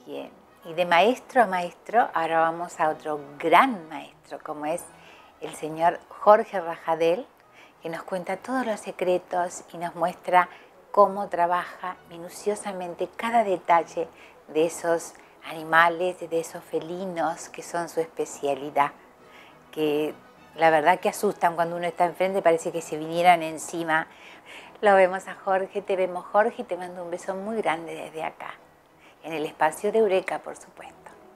Bien, y de maestro a maestro, ahora vamos a otro gran maestro, como es el señor Jorge Rajadel, que nos cuenta todos los secretos y nos muestra cómo trabaja minuciosamente cada detalle de esos animales, de esos felinos que son su especialidad, que la verdad que asustan cuando uno está enfrente, parece que se vinieran encima. Lo vemos a Jorge, te vemos Jorge, y te mando un beso muy grande desde acá, en el espacio de Eureka, por supuesto.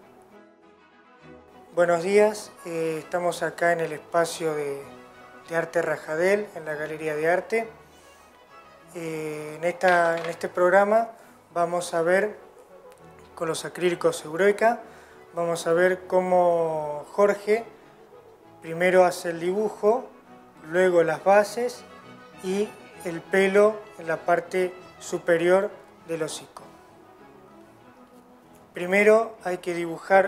Buenos días, estamos acá en el espacio de Arte Rajadel, en la Galería de Arte. En este programa vamos a ver, con los acrílicos Eureka, vamos a ver cómo Jorge primero hace el dibujo, luego las bases y el pelo en la parte superior del hocico. Primero hay que dibujar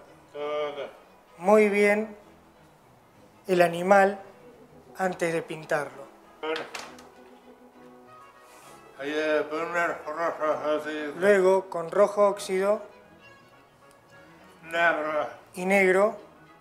muy bien el animal antes de pintarlo. Luego, con rojo óxido y negro,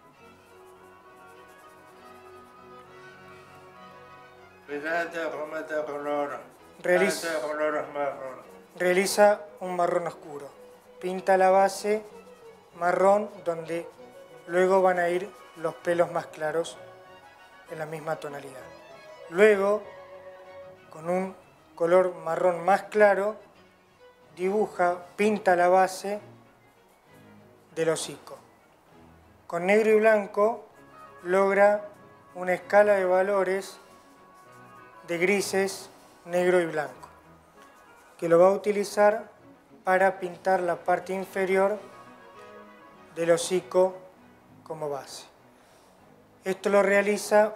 realiza un marrón oscuro. Pinta la base marrón, donde luego van a ir los pelos más claros en la misma tonalidad. Luego, con un color marrón más claro, pinta la base del hocico. Con negro y blanco logra una escala de valores de grises, negro y blanco, que lo va a utilizar para pintar la parte inferior del hocico como base. Esto lo realiza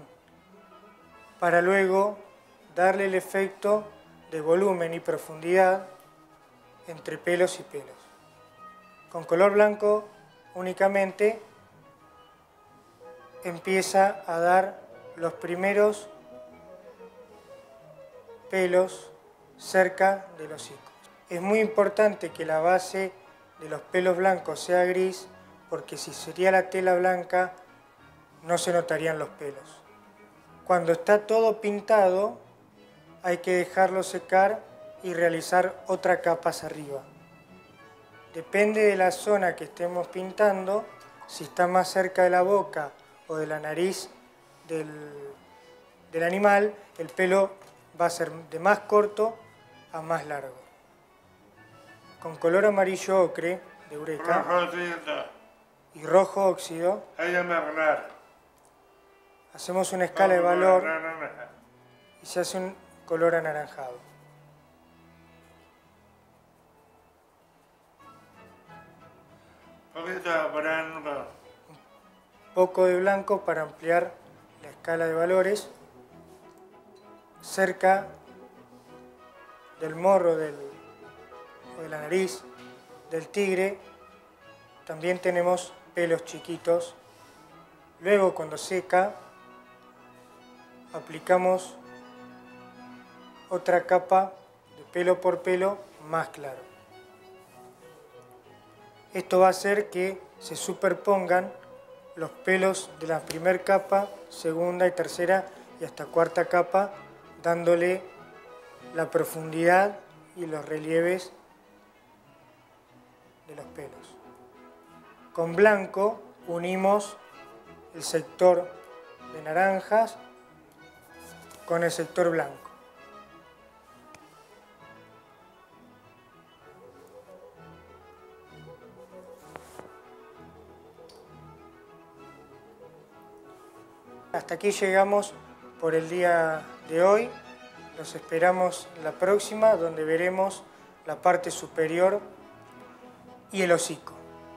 para luego darle el efecto de volumen y profundidad entre pelos y pelos. Con color blanco únicamente empieza a dar los primeros pelos cerca del hocico. Es muy importante que la base de los pelos blancos sea gris, porque si sería la tela blanca no se notarían los pelos. Cuando está todo pintado hay que dejarlo secar y realizar otra capa hacia arriba. Depende de la zona que estemos pintando, si está más cerca de la boca o de la nariz del animal, el pelo va a ser de más corto a más largo. Con color amarillo ocre de Eureka y rojo óxido hacemos una escala de valor y se hace un color anaranjado. Un poco de blanco para ampliar la escala de valores. Cerca del morro o de la nariz del tigre también tenemos pelos chiquitos. Luego, cuando seca, aplicamos otra capa de pelo por pelo más claro. Esto va a hacer que se superpongan los pelos de la primera capa, segunda y tercera y hasta cuarta capa, dándole la profundidad y los relieves de los pelos. Con blanco unimos el sector de naranjas con el sector blanco. Hasta aquí llegamos por el día de hoy. Los esperamos la próxima, donde veremos la parte superior y el hocico.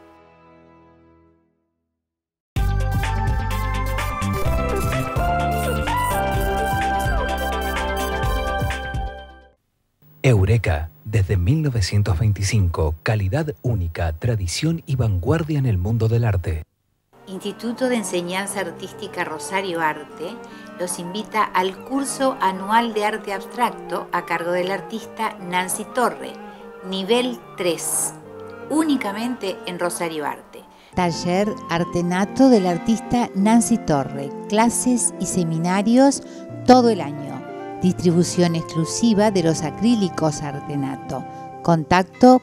Eureka, desde 1925, calidad única, tradición y vanguardia en el mundo del arte. Instituto de Enseñanza Artística Rosario Arte los invita al curso anual de arte abstracto a cargo del artista Nancy Torre, nivel 3. únicamente en Rosario Arte. Taller Artenato del artista Nancy Torre. Clases y seminarios todo el año. Distribución exclusiva de los acrílicos Artenato. Contacto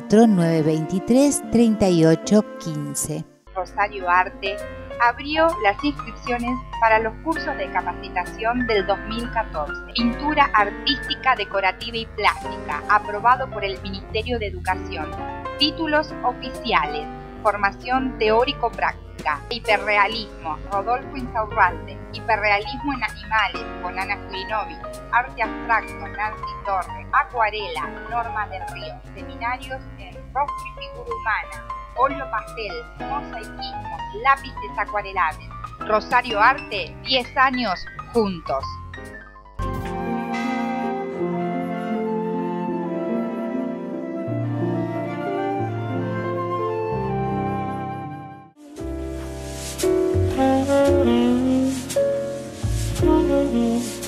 4923-3815. Rosario Arte abrió las inscripciones para los cursos de capacitación del 2014. Pintura artística, decorativa y plástica, aprobado por el Ministerio de Educación. Títulos oficiales: formación teórico-práctica, hiperrealismo, Rodolfo Insaurralde, hiperrealismo en animales, con Ana Surinovich, arte abstracto, Nancy Torre, acuarela, Norma del Río, seminarios en rostro y figura humana, óleo pastel, mosaicismo, lápices acuarelables. Rosario Arte, 10 años juntos. Mm-hmm.